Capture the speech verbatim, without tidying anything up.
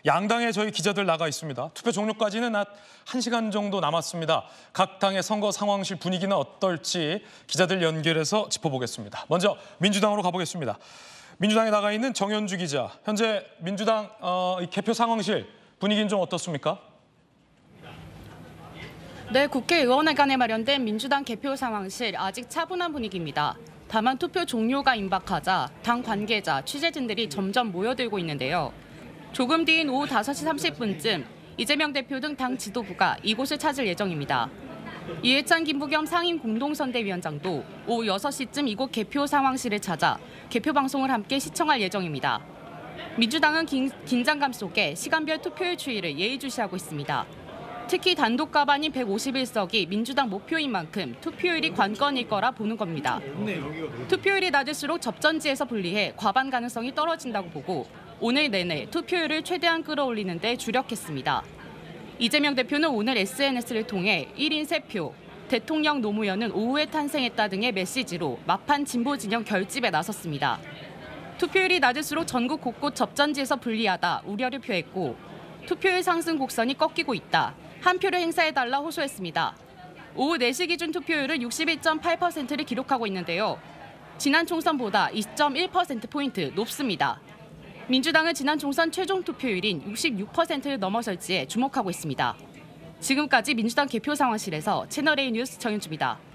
양당에 저희 기자들 나가 있습니다. 투표 종료까지는 한 1시간 정도 남았습니다. 각 당의 선거 상황실 분위기는 어떨지 기자들 연결해서 짚어보겠습니다. 먼저 민주당으로 가보겠습니다. 민주당에 나가 있는 정현주 기자. 현재 민주당 어, 개표 상황실 분위기는 좀 어떻습니까? 네, 국회의원회관에 마련된 민주당 개표 상황실 아직 차분한 분위기입니다. 다만 투표 종료가 임박하자 당 관계자, 취재진들이 점점 모여들고 있는데요. 조금 뒤인 오후 다섯 시 삼십 분쯤 이재명 대표 등 당 지도부가 이곳을 찾을 예정입니다. 이해찬, 김부겸 상임 공동선대위원장도 오후 여섯 시쯤 이곳 개표 상황실을 찾아 개표 방송을 함께 시청할 예정입니다. 민주당은 긴, 긴장감 속에 시간별 투표율 추이를 예의주시하고 있습니다. 특히 단독 과반인 백오십일 석이 민주당 목표인 만큼 투표율이 관건일 거라 보는 겁니다. 투표율이 낮을수록 접전지에서 불리해 과반 가능성이 떨어진다고 보고 오늘 내내 투표율을 최대한 끌어올리는 데 주력했습니다. 이재명 대표는 오늘 에스엔에스를 통해 일 인 세 표, 대통령 노무현은 오후에 탄생했다 등의 메시지로 마판 진보 진영 결집에 나섰습니다. 투표율이 낮을수록 전국 곳곳 접전지에서 불리하다 우려를 표했고 투표율 상승 곡선이 꺾이고 있다. 한 표를 행사해달라 호소했습니다. 오후 네 시 기준 투표율은 육십일 점 팔 퍼센트를 기록하고 있는데요. 지난 총선보다 이 점 일 퍼센트포인트 높습니다. 민주당은 지난 총선 최종 투표율인 육십육 퍼센트를 넘어설지에 주목하고 있습니다. 지금까지 민주당 개표 상황실에서 채널A 뉴스 정윤주입니다.